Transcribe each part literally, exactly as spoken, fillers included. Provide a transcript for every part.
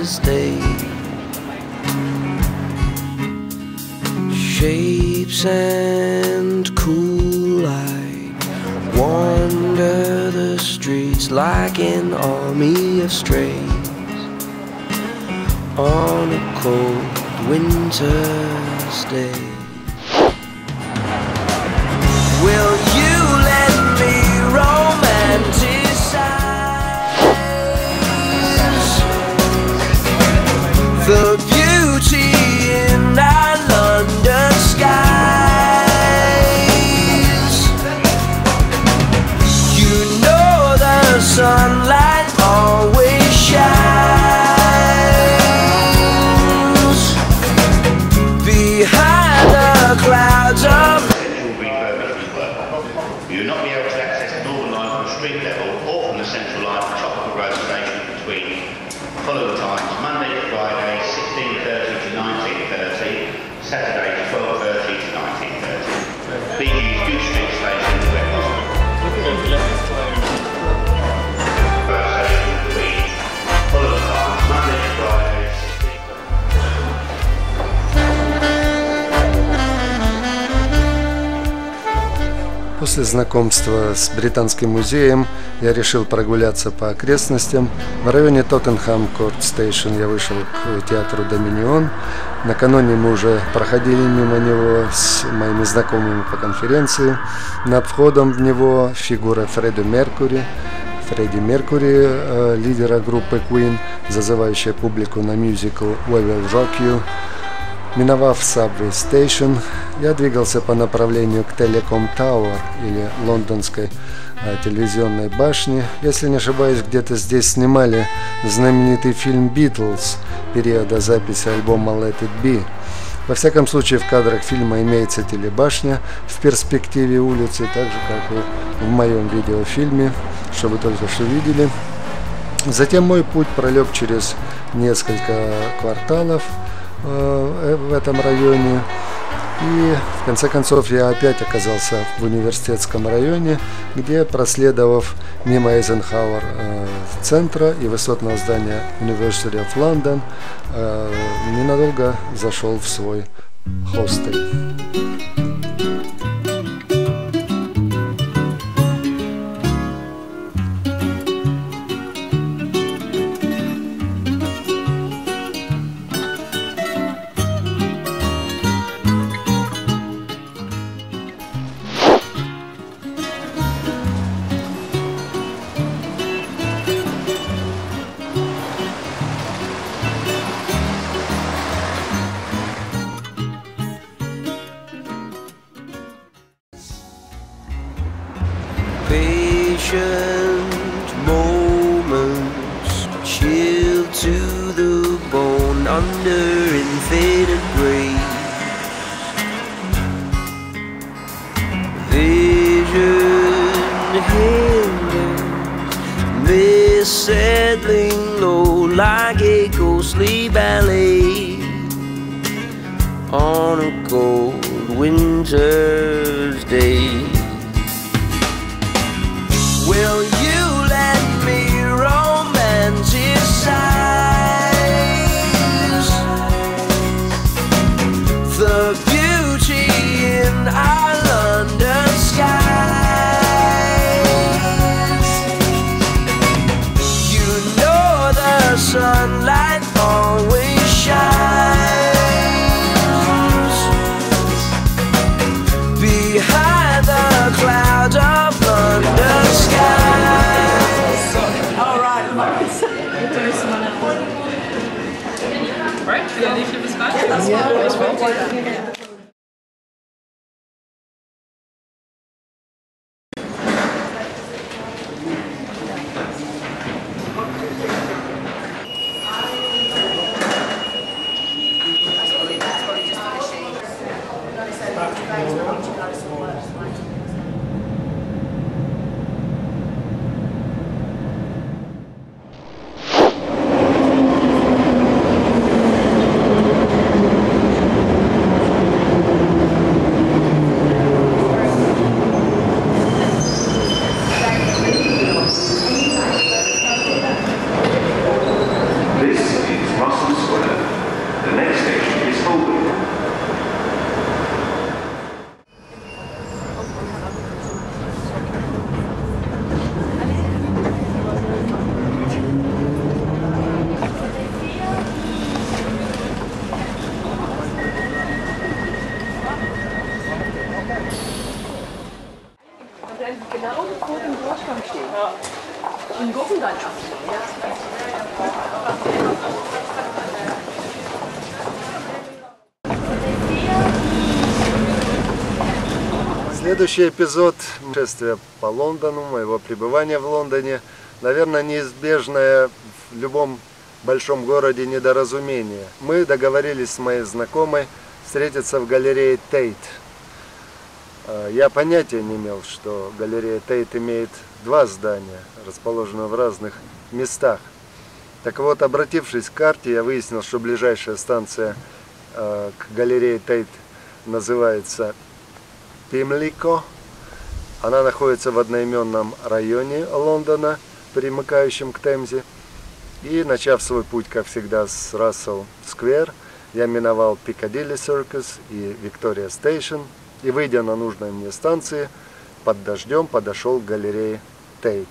to stay. Shapes and cool light wander the streets like an army of strays on a cold winter's day. Will you let me romanticize the beauty in our London skies? You know the sunlight always shines behind the clouds of you will not be able to access the Northern Line from street level or from the Central Line from Chocolate Road Station between following times: Monday to Friday, sixteen thirty to nineteen thirty, Saturday, twelve thirty to nineteen thirty. Please use Good Street Station where possible. First station between following times: Monday to Friday. После знакомства с Британским музеем я решил прогуляться по окрестностям. В районе Тоттенхам Корт Стейшн я вышел к театру Доминион. Накануне мы уже проходили мимо него с моими знакомыми по конференции. Над входом в него фигура Фредди Меркьюри. Фредди Меркьюри, э, лидера группы Queen, зазывающая публику на мюзикл We Will Rock You. Миновав Subway Station, я двигался по направлению к Telecom Tower, или лондонской э, телевизионной башне. Если не ошибаюсь, где-то здесь снимали знаменитый фильм «Beatles» периода записи альбома Let It Be. Во всяком случае, в кадрах фильма имеется телебашня в перспективе улицы, так же, как и в моем видеофильме, что вы только что видели. Затем мой путь пролег через несколько кварталов в этом районе, и в конце концов я опять оказался в университетском районе, где, проследовав мимо Эйзенхауэр э, центра и высотного здания University of London, э, ненадолго зашел в свой хостел. Patient moments, chilled to the bone under invaded graves. Vision hinders, mist settling low like a ghostly ballet on a cold winter's day. Will you let me romanticize the beauty in our London skies? You know the sunlight always shines behind the clouds of London skies. All right, Lawrence. Do someone else. Right? Yeah, you should discuss. Yeah, that's fine. Следующий эпизод путешествия по Лондону, моего пребывания в Лондоне, наверное, неизбежное в любом большом городе недоразумение. Мы договорились с моей знакомой встретиться в галерее Тейт. Я понятия не имел, что галерея Тейт имеет два здания, расположенные в разных местах. Так вот, обратившись к карте, я выяснил, что ближайшая станция э, к галерее Тейт называется Пимлико. Она находится в одноименном районе Лондона, примыкающем к Темзе. И, начав свой путь, как всегда, с Рассел-сквер, я миновал Пикадилли Circus и Виктория Стейшн. И, выйдя на нужной мне станции, под дождем подошел к галерее Тейт.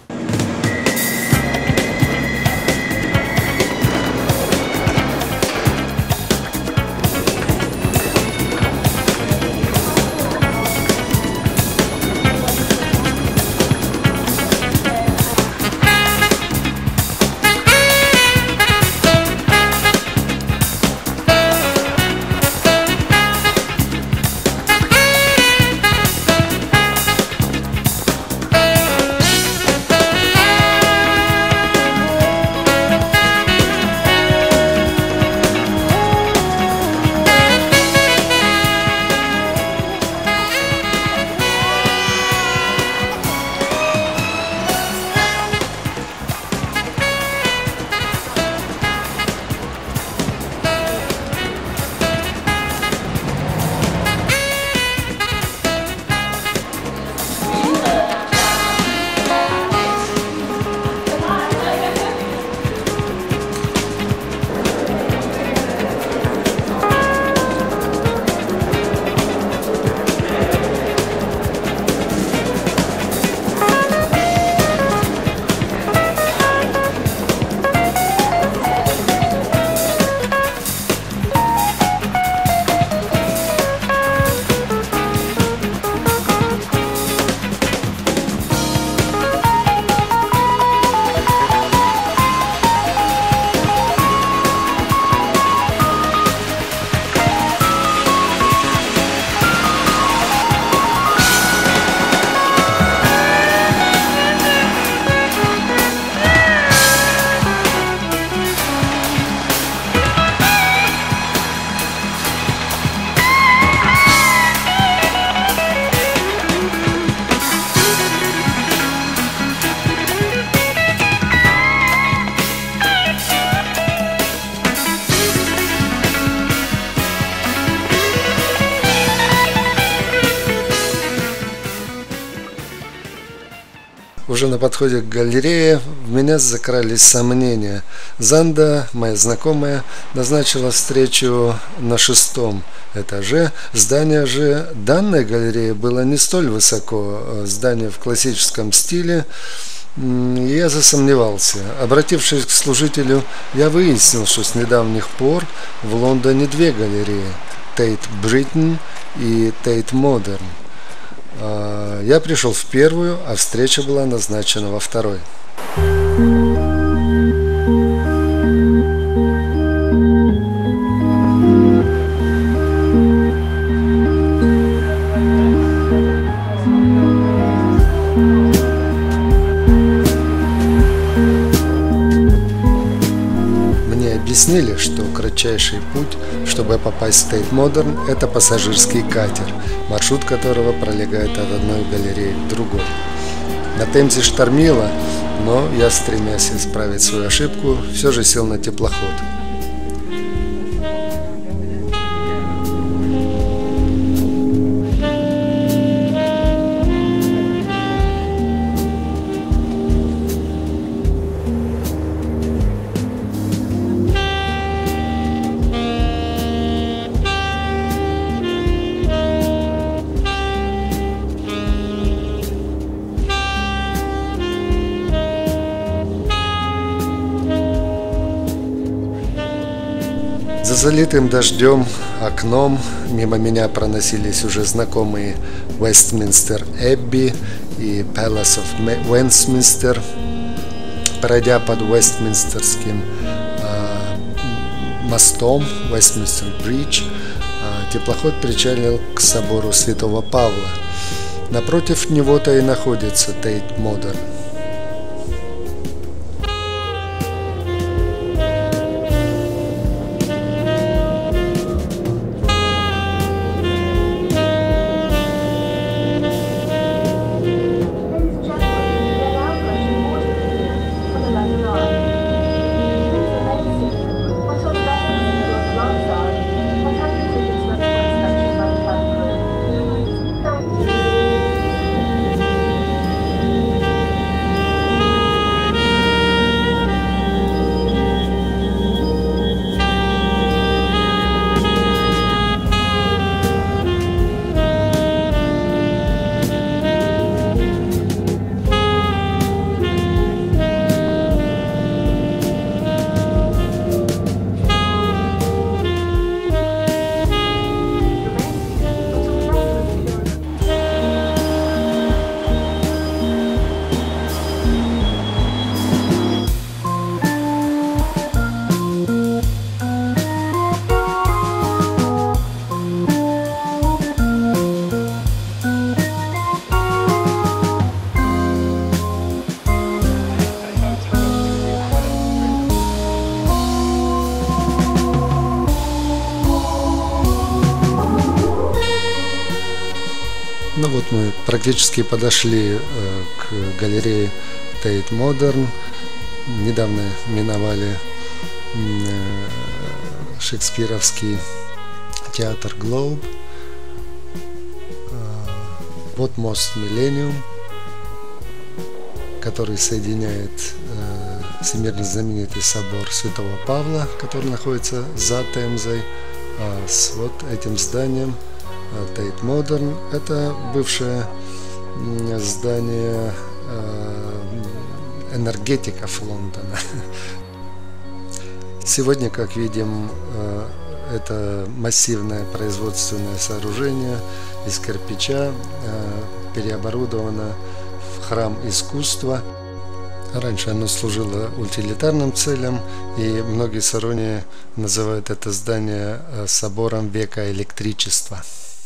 Уже на подходе к галерее в меня закрались сомнения. Занда, моя знакомая, назначила встречу на шестом этаже. Здание же данной галереи было не столь высоко. Здание в классическом стиле. Я засомневался. Обратившись к служителю, я выяснил, что с недавних пор в Лондоне две галереи – Тейт Бриттон и Тейт Модерн. Я пришел в первую, а встреча была назначена во второй. Мне объяснили, что кратчайший путь, чтобы попасть в Тейт Модерн, это пассажирский катер, маршрут которого пролегает от одной галереи к другой. На Темзе штормило, но я, стремясь исправить свою ошибку, все же сел на теплоход. За залитым дождем окном мимо меня проносились уже знакомые Westminster Abbey и Palace of Westminster. Пройдя под Вестминстерским э, мостом, Westminster Bridge, э, теплоход причалил к собору Святого Павла. Напротив него-то и находится Тейт Модерн. Ну вот мы практически подошли к галерее Тейт Модерн. Недавно миновали шекспировский театр Глоб. Вот мост Миллениум, который соединяет всемирно знаменитый собор Святого Павла, который находится за Темзой, с вот этим зданием Тейт Модерн. Это бывшее здание энергетиков Лондона. Сегодня, как видим, это массивное производственное сооружение из кирпича переоборудовано в храм искусства. Раньше оно служило утилитарным целям, и многие сторонние называют это здание собором века электричества.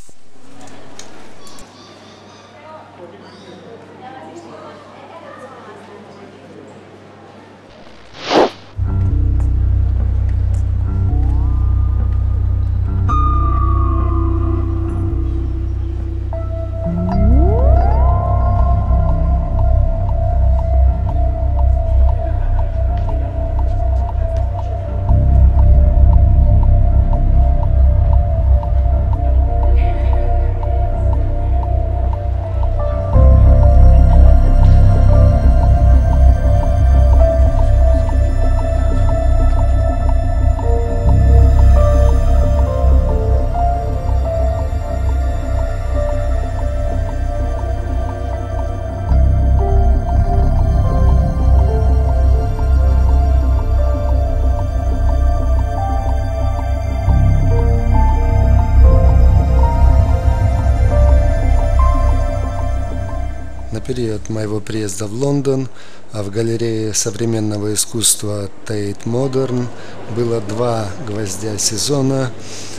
На период моего приезда в Лондон в галерее современного искусства Тейт Модерн было два гвоздя сезона.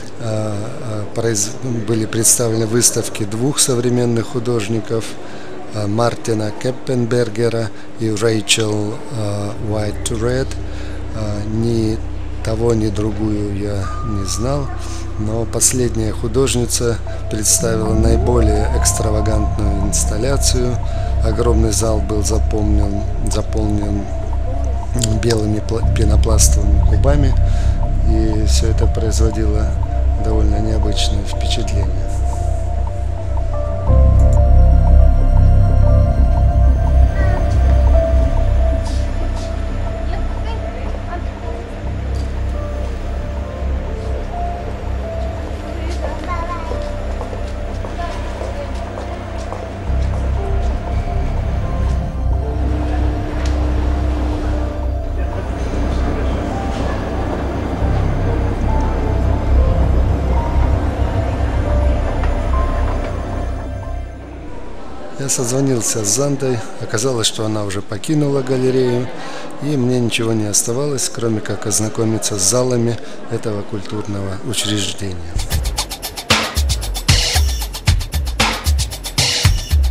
Были представлены выставки двух современных художников, Мартина Кеппенбергера и Рэйчел Уайт-Ред. Ни того, ни другую я не знал, но последняя художница представила наиболее экстравагантную инсталляцию. Огромный зал был заполнен, заполнен белыми пенопластовыми кубами, и все это производило довольно необычное впечатление. Я созвонился с Зандой, оказалось, что она уже покинула галерею, и мне ничего не оставалось, кроме как ознакомиться с залами этого культурного учреждения.